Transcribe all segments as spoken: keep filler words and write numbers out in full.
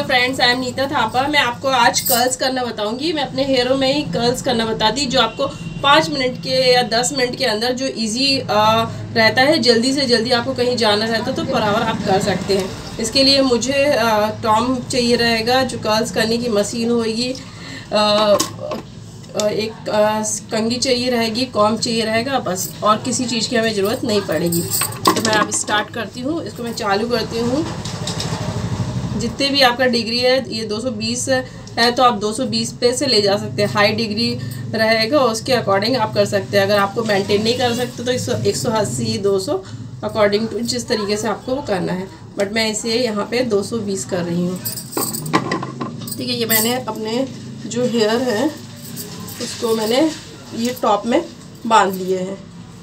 Hello friends, I am Neeta Thapa. मैं आपको आज कर्ल्स करना बताऊंगी। मैं अपने हेयरों में ही कर्ल्स करना बताती, जो आपको पाँच मिनट के या दस मिनट के अंदर जो इजी रहता है, जल्दी से जल्दी आपको कहीं जाना रहता है तो बराबर आप कर सकते हैं। इसके लिए मुझे टॉम चाहिए रहेगा, जो कर्ल्स करने की मशीन होगी, एक कंघी चाहिए रहेगी, कॉम्ब चाहिए रहेगा, बस। और किसी चीज़ की हमें ज़रूरत नहीं पड़ेगी। तो मैं अब स्टार्ट करती हूँ, इसको मैं चालू करती हूँ। जितने भी आपका डिग्री है, ये दो सौ बीस है तो आप दो सौ बीस पे से ले जा सकते हैं। हाई डिग्री रहेगा उसके अकॉर्डिंग आप कर सकते हैं। अगर आपको मेंटेन नहीं कर सकते तो एक सौ अस्सी दो सौ अकॉर्डिंग टू जिस तरीके से आपको वो करना है। बट मैं इसे यहाँ पे दो सौ बीस कर रही हूँ। ठीक है, ये मैंने अपने जो हेयर है उसको मैंने ये टॉप में बांध लिए हैं।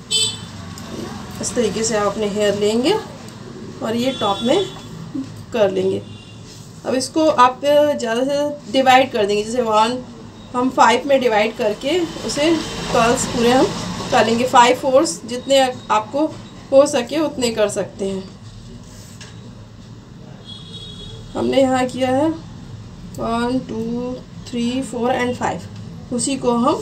इस तरीके से आप अपने हेयर लेंगे और ये टॉप में कर लेंगे। अब इसको आप ज़्यादा से डिवाइड कर देंगे, जैसे वन हम फाइव में डिवाइड करके उसे कर्ल्स पूरे हम कर लेंगे। फाइव फोर्स जितने आपको हो सके उतने कर सकते हैं। हमने यहाँ किया है one two three four and five, उसी को हम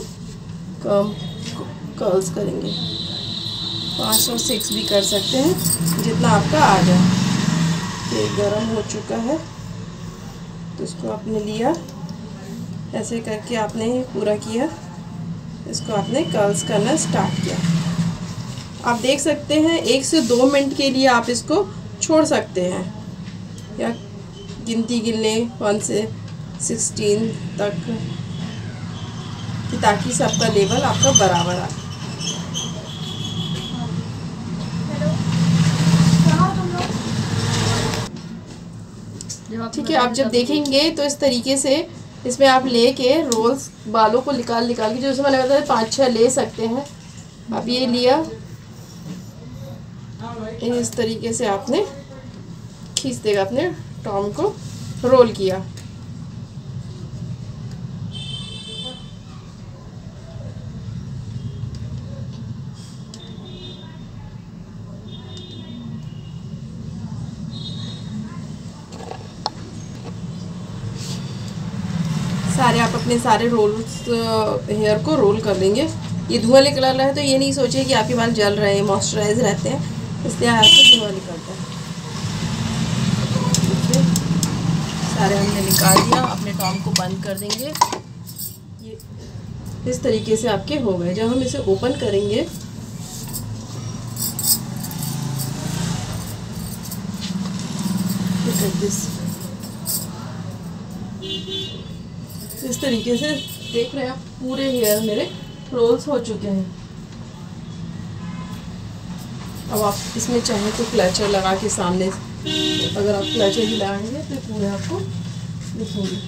कर्ल्स करेंगे। पाँच और सिक्स भी कर सकते हैं, जितना आपका आ जाए। ये गरम हो चुका है तो इसको आपने लिया, ऐसे करके आपने पूरा किया। इसको आपने कर्ल्स करना स्टार्ट किया। आप देख सकते हैं एक से दो मिनट के लिए आप इसको छोड़ सकते हैं, या गिनती गिन लें वन से सिक्सटीन तक, कि ताकि सबका लेवल आपका बराबर आए। ठीक है, आप जब देखेंगे तो इस तरीके से इसमें आप लेके रोल्स बालों को निकाल निकाल के, जैसे मैंने बताया पाँच छः ले सकते हैं। अब ये लिया, इस तरीके से आपने खींच देगा, अपने टॉम को रोल किया। सारे आप अपने सारे रोल्स हेयर को रोल कर लेंगे। ये धुआं निकल रहा है तो ये नहीं सोचिए कि आपके बाल जल रहे हैं, मॉइस्चराइज रहते हैं, इसलिए आपको धुआं निकलता है। देखिए सारे हमने निकाल दिया। अपने टॉम को बंद कर देंगे। ये इस तरीके से आपके हो गए। जब हम इसे ओपन करेंगे इस तरीके से, देख रहे हैं आप, पूरे हेयर मेरे रोल्स हो चुके हैं। अब आप इसमें चाहें तो क्लचर लगा के सामने, अगर आप क्लचर ही लगाएंगे तो पूरे आपको दिखेंगे।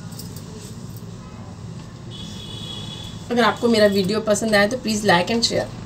अगर आपको मेरा वीडियो पसंद आए तो प्लीज़ लाइक एंड शेयर।